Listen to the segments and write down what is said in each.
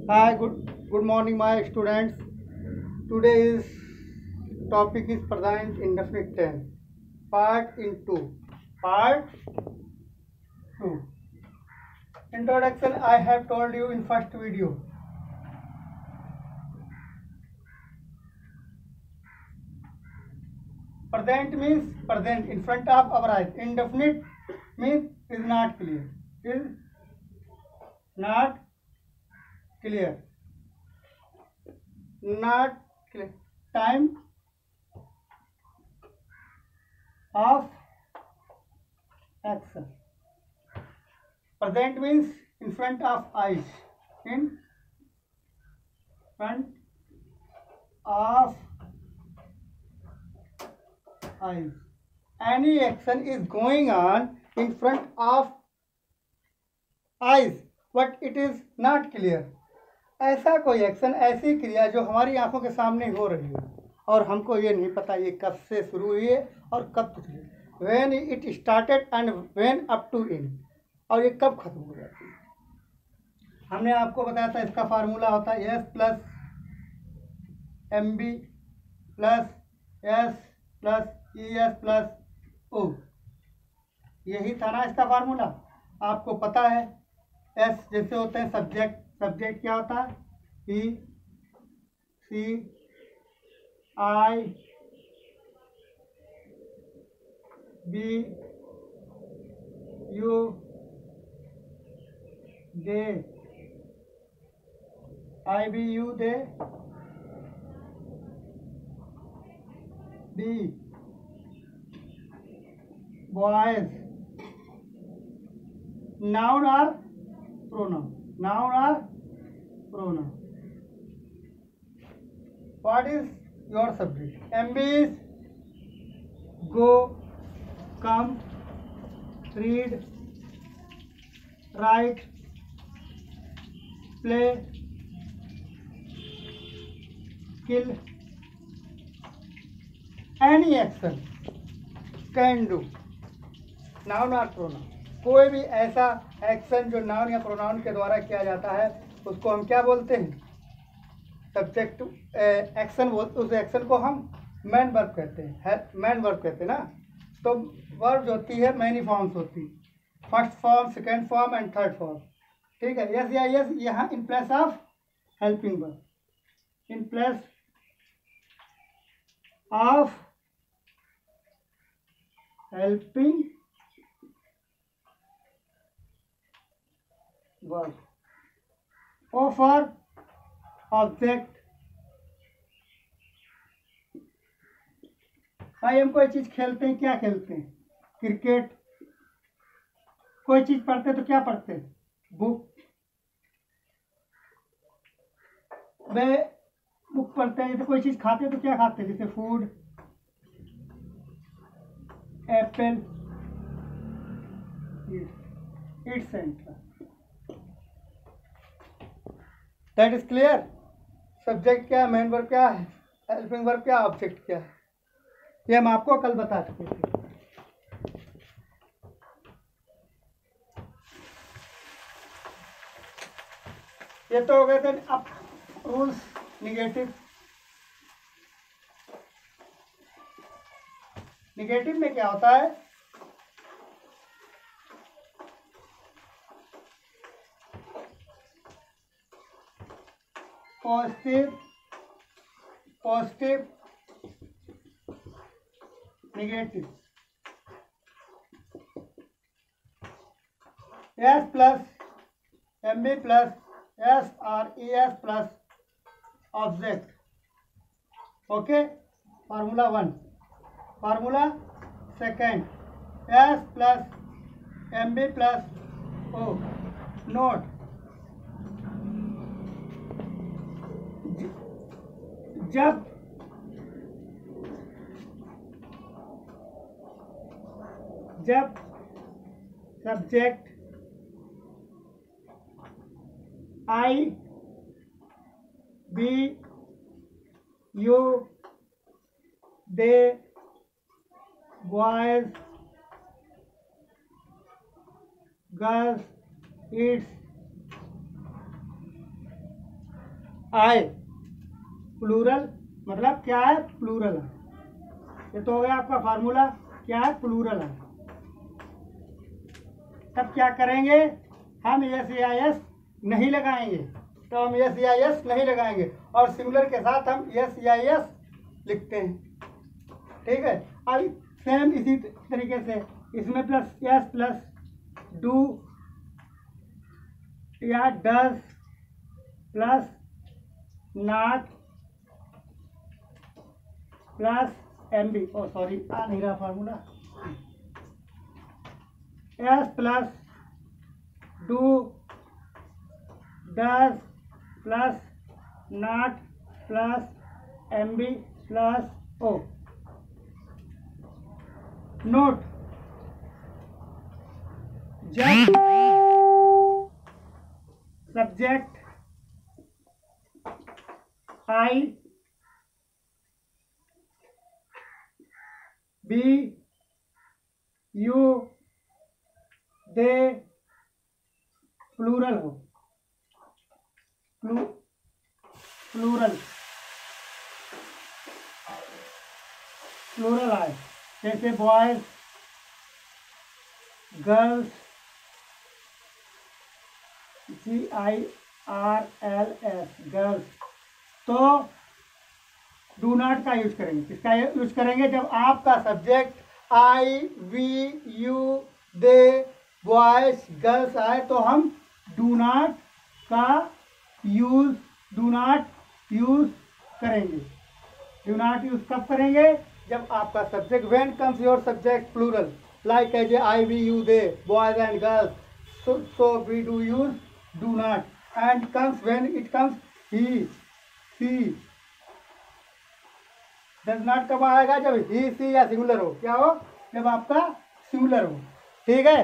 Hi, good morning, my students. Today's topic is present indefinite tense, part in two. Part two. Introduction. I have told you in first video. Present means present in front of our eyes. Indefinite means is not clear. Is not clear. Not clear. Time of action. Present means in front of eyes. In front of eyes. Any action is going on in front of eyes, but it is not clear. ऐसा कोई action, ऐसी क्रिया जो हमारी आंखों के सामने हो रही है और हमको ये नहीं पता ये कब से शुरू हुई है और कब तक चली, when it started and when up to end, और ये कब खत्म हो जाती है। हमने आपको बताया था इसका फार्मूला होता है S plus M B plus S plus E S plus O. यही था ना इसका फार्मूला, आपको पता है। एस जैसे होते हैं सब्जेक्ट, सब्जेक्ट क्या होता है E C I we you they, I we you they, B boys, noun or pronoun, noun or pronoun. What is your subject? MB is go, come, read, write, play, kill, any action, can do. Noun or pronoun. कोई भी ऐसा action जो noun या pronoun के द्वारा किया जाता है उसको हम क्या बोलते हैं? सब्जेक्ट एक्शन बोलते, उस एक्शन को हम मैन वर्ब कहते हैं, मैन वर्ब कहते हैं ना। तो वर्ब जो होती है मैनी फॉर्म्स होती, first form, second form and third form. ठीक है, यस या यस यहाँ in place of helping verb, in place of helping verb. O for object. भाई हम कोई चीज खेलते हैं, क्या खेलते हैं? क्रिकेट। कोई चीज पढ़ते तो क्या पढ़ते हैं? बुक। वे बुक पढ़ते हैं। जैसे कोई चीज खाते तो क्या खाते हैं? जैसे food, apple, it's end. That is clear. Subject क्या है, मेन वर्ब क्या है, हेल्पिंग वर्ब क्या, ऑब्जेक्ट क्या है, ये हम आपको कल बता चुके थे। ये तो हो गए थे अब रूल्स। निगेटिव, निगेटिव में क्या होता है? Positive, positive, negative. S plus M B plus S R E S plus object. Okay, formula one. Formula second, S plus M B plus O. Note, जब जब subject I we you they boys girls it's I, plural मतलब क्या है, plural है। ये तो हो गया आपका फार्मूला, क्या है, प्लूरल है। तब क्या करेंगे, हम एस या एस नहीं लगाएंगे, तो हम एस या एस नहीं लगाएंगे और सिंगुलर के साथ हम एस या एस लिखते हैं। ठीक है, अब सेम इसी तरीके से इसमें प्लस एस प्लस डू या does plus not plus M B, O sorry आ नहीं रहा formula, S plus do does plus not plus M B plus O. Note, जब subject I we you they plural हो, plural plural आए, जैसे boys girls, GIRLS girls, तो do not का use करेंगे। किसका यूज करेंगे, जब आपका subject I we you they boys girls आए तो हम डू नॉट का यूज करेंगे। डू नॉट यूज कब करेंगे, जब आपका subject when comes your subject plural like as I we you they boys and girls, so we do use do not, and comes when it comes he she। does not कब आएगा, जब he she या singular हो, क्या हो, जब आपका singular हो। ठीक है,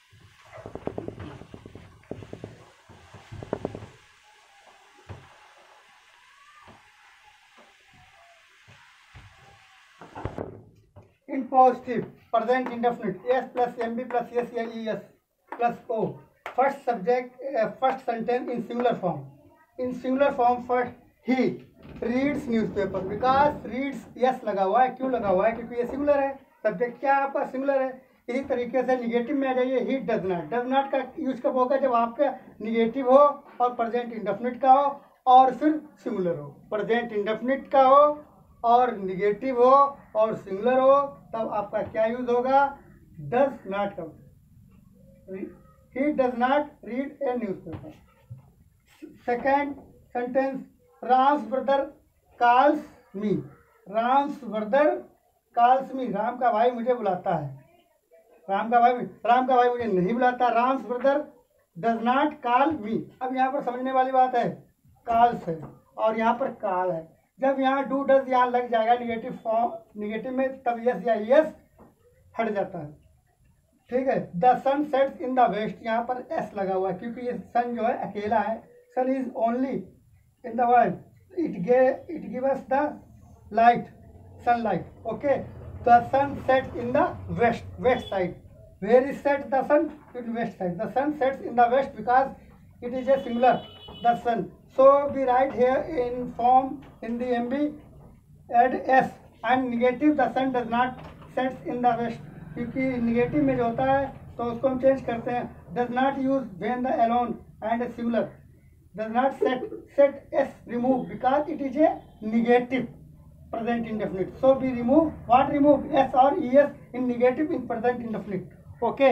in positive present indefinite s plus mb plus s या es plus o, first subject first sentence in singular form, first he reads newspaper, because reads yes लगा हुआ है, क्यों लगा हुआ है, क्योंकि ये सिंगुलर है, सब्जेक्ट क्या है आपका, सिंगुलर है। इसी तरीके से निगेटिव में आ जाइए, ही डज नॉट का यूज कब होगा, जब आपका निगेटिव हो और प्रेजेंट इंडेफिनिट का हो और फिर सिंगुलर हो, प्रेजेंट इंडेफिनिट का हो और निगेटिव हो और सिंगुलर हो, तब आपका क्या यूज होगा, डज नॉट का। He does not read a newspaper. Second sentence, Ram's brother calls me. Ram's brother calls me. Ram का भाई मुझे बुलाता है, राम का भाई मुझे नहीं बुलाता। Ram's brother does not call me। अब यहाँ पर समझने वाली बात है, calls है और यहाँ पर call है। जब यहाँ do does यहाँ लग जाएगा निगेटिव फॉर्म, निगेटिव में, तब यस या यस हट जाता है। ठीक है, the sun sets in the west, यहाँ पर एस लगा हुआ है क्योंकि ये सन जो है अकेला है, sun is only in the world, it give us the light, sunlight. Okay, the sun sets in the west side, where is set the sun, in west side, the sun sets in the west because it is a singular, the sun, so we write here in form in the MB add S and negative, the sun does not sets in the west, क्योंकि निगेटिव में जो होता है तो उसको हम change करते हैं, does not use when the alone and singular, does not set S remove because it is a negative present indefinite, so we remove what, remove S और ES in negative in present indefinite. Okay,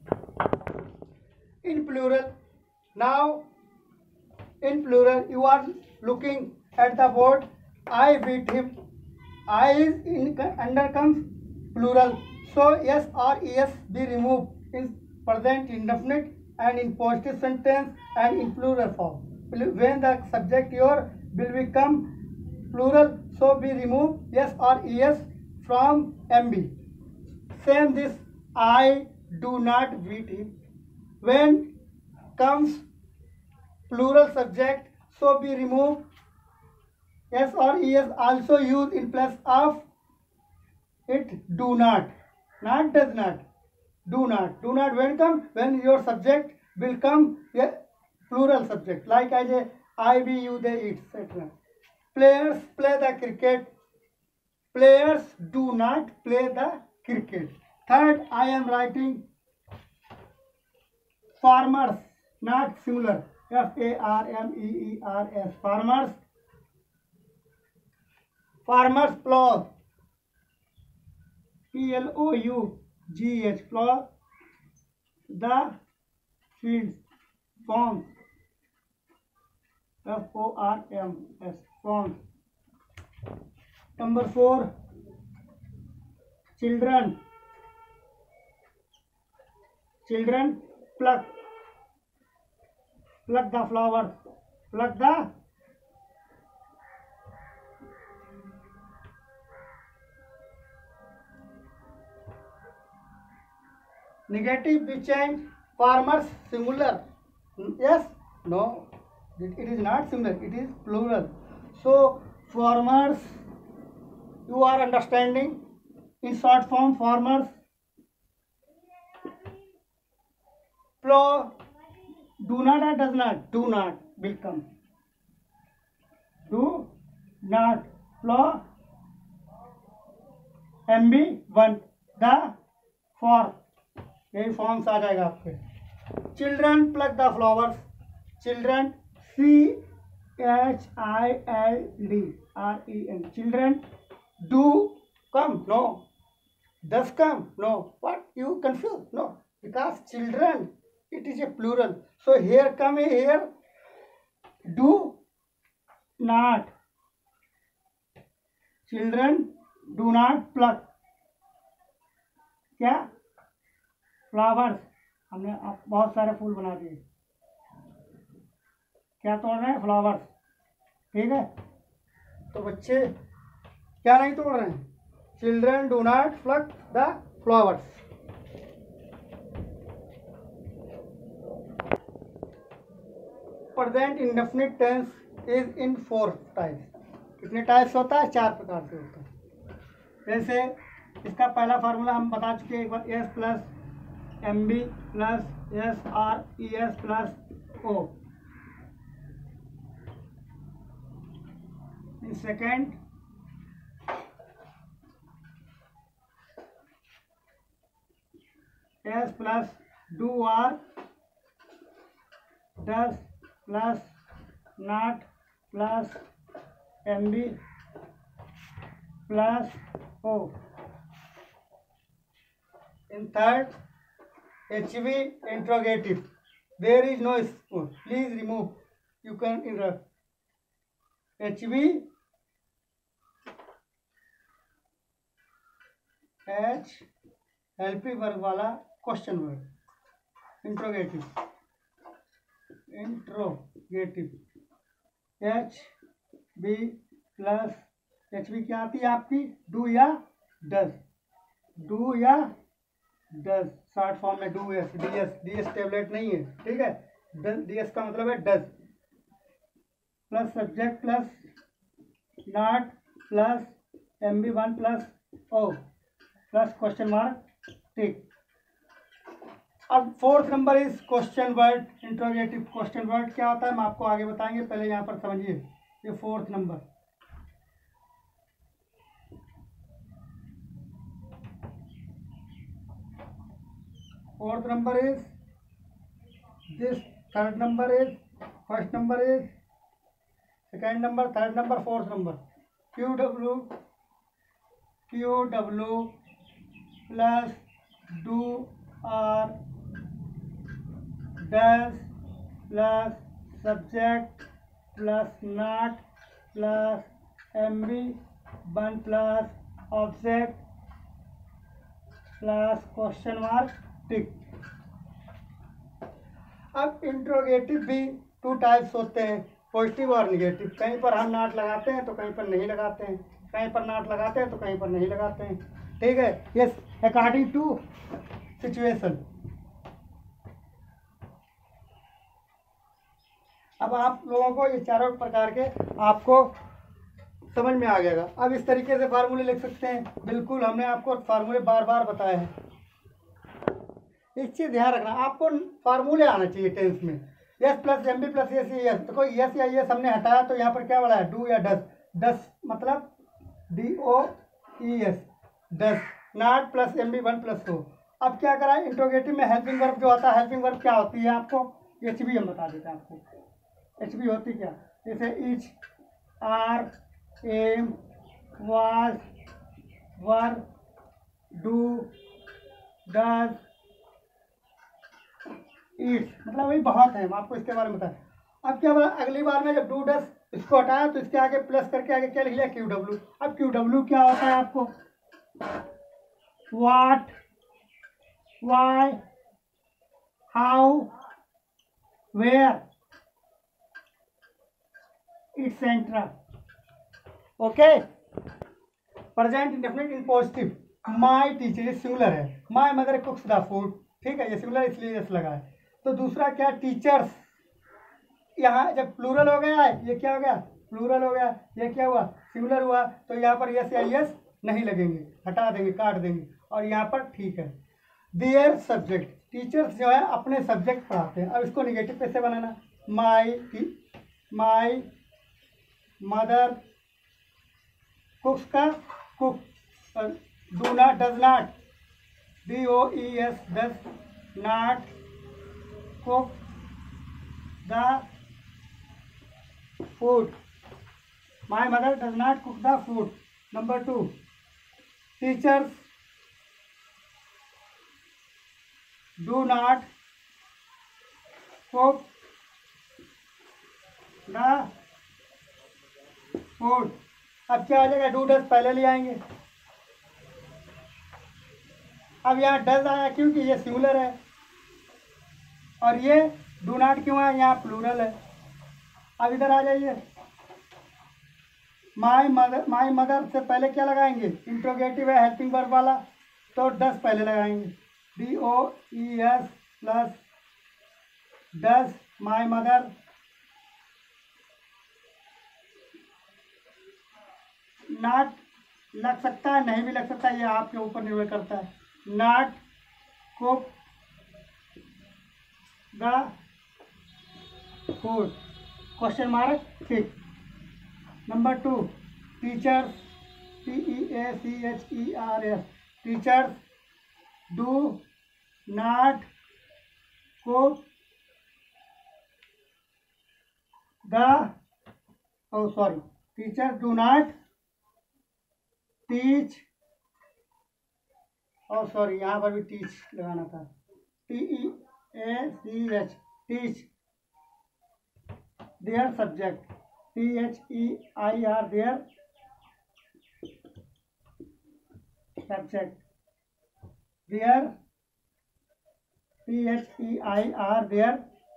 in plural, now in plural you are looking at the board, I beat him, I is in under comes plural, so yes or es be removed in present indefinite and in positive sentence and in plural form. When the subject your will become plural, so be remove yes or es from mb. Same this, I do not beat him. When comes plural subject, so be remove yes or es, also used in place of it, do not, not does not, do not when come, when your subject will come a plural subject, like as a I, we, you, they, it, etc. Players play the cricket. Players do not play the cricket. Third, I am writing farmers, not singular. Farmers. Farmers. Farmers plow. Plough. Plow the fields. Farms. Farms. Farms. Number 4, children. Children pluck. Pluck the flowers. Pluck the negative be changed. Farmers singular. Yes? No. It is not singular. It is plural. So farmers, you are understanding? In short form, farmers plow. Do not or does not? Do not will come. Do not plow. MB1 the for. यही forms आ जाएगा आपके. Children pluck the flowers. Children CHILDREN. Children do come. No. Does come. No. What? You confused? No. Because children, it is a plural. So here come here. Do not. Children do not pluck. क्या? Flowers. हमने बहुत सारे फूल बना दिए. क्या तोड़ रहे हैं? फ्लावर्स. ठीक है. तो बच्चे क्या नहीं तोड़ रहे हैं? Children do not pluck the flowers. Present indefinite tense is in 4 types. कितने टाइप्स होता है? 4 प्रकार से होता है. जैसे इसका पहला फार्मूला हम बता चुके हैं एक बार. S plus MB plus SRES plus O. In second, S plus do or does plus not plus MB plus O. In third, HV interrogative. There is no spoon. Please remove. You can interrupt. HV H helping verb वाला question वर्ग. Interrogative. HB plus HB क्या आती है आपकी? Do या does. Do या does. Short form में do S. DS tablet नहीं है. ठीक है. DS का मतलब है does. Plus subject plus not plus MB1 plus O plus question mark. ठीक. अब 4th number is question word. Interrogative question word क्या होता है हम आपको आगे बताएंगे. पहले यहाँ पर समझिए. ये 4th number. Fourth number is this. Third number is. First number is. Second number. Third number. Fourth number. QW plus do और does plus subject plus not plus MB1 plus object plus question mark. Tick. अब interrogative भी 2 types होते हैं. Positive और negative. कहीं पर हम not लगाते हैं तो कहीं पर नहीं लगाते हैं. कहीं पर नॉट लगाते हैं तो कहीं पर नहीं लगाते हैं. ठीक है. Yes, according to situation. अब आप लोगों को ये चारों प्रकार के आपको समझ में आ गएगा. अब इस तरीके से फार्मूले लिख सकते हैं. बिल्कुल हमने आपको फार्मूले बार बार बताए हैं. एक चीज़ ध्यान रखना, आपको फार्मूले आना चाहिए टेंस में. S plus M B plus S yes, देखो यस या यस हमने हटाया तो यहाँ पर क्या बना है, डू या डस, डस मतलब D O E S, does, not plus M B 1 plus 2। अब क्या करा है, इंट्रोगेटिव में हेल्पिंग वर्ब जो होता है, हेल्पिंग वर्ब क्या होती है आपको, एच बी हम बता देते हैं आपको। एच बी होती क्या, जैसे is, are, am, was, were, do, does, it's, मतलब वही बहुत है, हम आपको इसके बारे में बताएं। अब क्या बोला, अगली बार में जब डू डस इसको हटाया तो इसके आगे प्लस करके आगे क्या लिख लिया, क्यू डब्ल्यू। अब क्यू डब्ल्यू क्या होता है आपको, what, why, how, where, etcetera. Okay, present indefinite in positive, my teacher, ये सिंगुलर है, my mother cooks the food, ठीक है, ये सिंगुलर इसलिए यस लगा है। तो दूसरा क्या, टीचर्स, यहाँ जब प्लूरल हो गया है, ये क्या हो गया, प्लूरल हो गया, ये क्या हुआ, सिंगुलर हुआ, तो यहाँ पर यस या यस नहीं लगेंगे, हटा देंगे, काट देंगे, और यहाँ पर ठीक है। देयर सब्जेक्ट, टीचर्स जो है अपने सब्जेक्ट पढ़ाते हैं। अब इसको निगेटिव कैसे बनाना, माई मदर कुक्स का cook, do not, does not, D O E S, does not cook the food, my mother does not cook the food. Number 2, teachers do not cook the food. अब क्या आ जाएगा, do does पहले ले आएंगे। अब यहाँ does आया क्योंकि ये सिंगुलर है, और ये डू नॉट क्यों है, यहाँ प्लूरल है। अब इधर आ जाइए, माई मदर से पहले क्या लगाएंगे, इंट्रोगेटिव है हेल्पिंग वर्ब वाला, तो डज पहले लगाएंगे, D O E S plus does, my mother, not लग सकता है, नहीं भी लग सकता है, ये आपके ऊपर निर्भर करता है, not cook the food, question mark, ठीक। Number 2, teachers, TEACHERS, teachers do not cook the, oh sorry, teachers do not teach, और सॉरी यहाँ पर भी टीच लगाना था, TEACH, teach their subject, THEIR, their subject, their, THEIR, their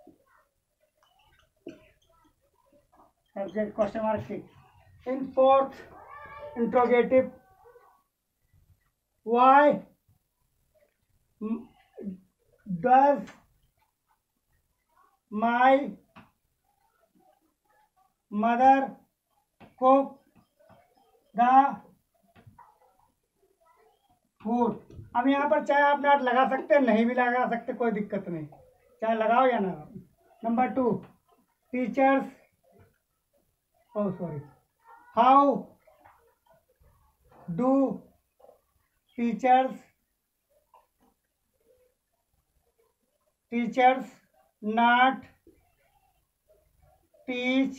subject, question mark, ठीक। In fourth interrogative, why does my mother cook the food। अब यहाँ पर चाहे आप नॉट लगा सकते हैं, नहीं भी लगा सकते, कोई दिक्कत नहीं, चाहे लगाओ या ना लगाओ। Number 2, teachers, oh sorry, how do teachers not teach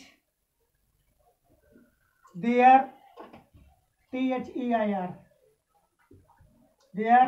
their, THEIR, their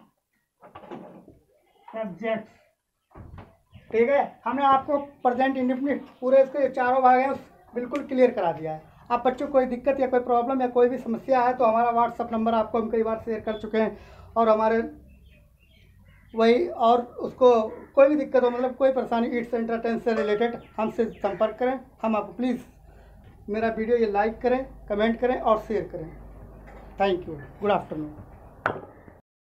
subjects, ठीक है। हमने आपको प्रेजेंट इंडेफिनिट पूरे इसके चारों भाग हैं बिल्कुल क्लियर करा दिया है। आप बच्चों को कोई दिक्कत या कोई प्रॉब्लम या कोई भी समस्या है तो हमारा व्हाट्सअप नंबर आपको हम कई बार शेयर कर चुके हैं, और हमारे वही, और उसको कोई भी दिक्कत हो, मतलब कोई परेशानी ईट्स एंटरटेन से रिलेटेड हमसे संपर्क करें। हम आपको प्लीज़ मेरा वीडियो ये लाइक करें, कमेंट करें और शेयर करें। Thank you, good afternoon.